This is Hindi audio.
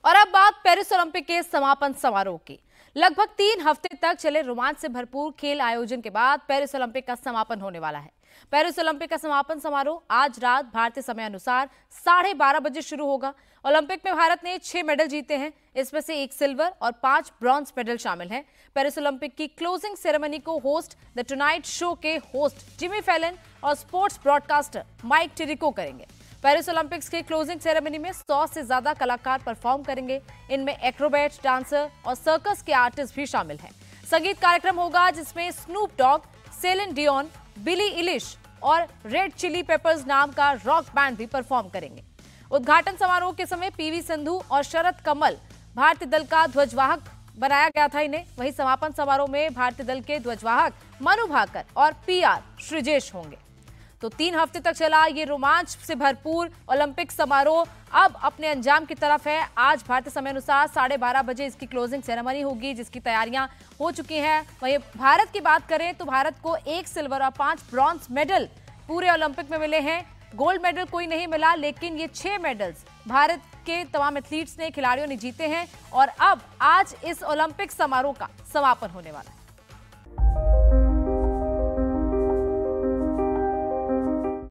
और अब बात पेरिस ओलंपिक के समापन समारोह की। लगभग 3 हफ्ते तक चले रोमांच से भरपूर खेल आयोजन के बाद पेरिस ओलंपिक का समापन होने वाला है। पेरिस ओलंपिक का समापन समारोह आज रात भारतीय समय अनुसार 12:30 बजे शुरू होगा। ओलंपिक में भारत ने 6 मेडल जीते हैं, इसमें से 1 सिल्वर और 5 ब्रॉन्ज मेडल शामिल हैं। पेरिस ओलंपिक की क्लोजिंग सेरेमनी को होस्ट द टुनाइट शो के होस्ट जिमी फैलन और स्पोर्ट्स ब्रॉडकास्टर माइक टिरिको करेंगे। पेरिस ओलंपिक्स के क्लोजिंग सेरेमनी में 100 से ज्यादा कलाकार परफॉर्म करेंगे। इनमें एक्रोबैट, डांसर और सर्कस के आर्टिस्ट भी शामिल हैं। संगीत कार्यक्रम होगा जिसमें Snoop Dogg, Celine Dion, Billie Eilish और रेड चिली पेपर्स नाम का रॉक बैंड भी परफॉर्म करेंगे। उद्घाटन समारोह के समय पीवी सिंधु और शरद कमल भारतीय दल का ध्वजवाहक बनाया गया था इन्हें। वहीं समापन समारोह में भारतीय दल के ध्वजवाहक मनु भाकर और पीआर श्रीजेश होंगे। तो 3 हफ्ते तक चला ये रोमांच से भरपूर ओलंपिक समारोह अब अपने अंजाम की तरफ है। आज भारतीय समय अनुसार 12:30 बजे इसकी क्लोजिंग सेरेमनी होगी, जिसकी तैयारियां हो चुकी हैं। वहीं भारत की बात करें तो भारत को 1 सिल्वर और 5 ब्रॉन्ज मेडल पूरे ओलंपिक में मिले हैं। गोल्ड मेडल कोई नहीं मिला, लेकिन ये 6 मेडल्स भारत के तमाम एथलीट्स ने, खिलाड़ियों ने जीते हैं। और अब आज इस ओलंपिक समारोह का समापन होने वाला है।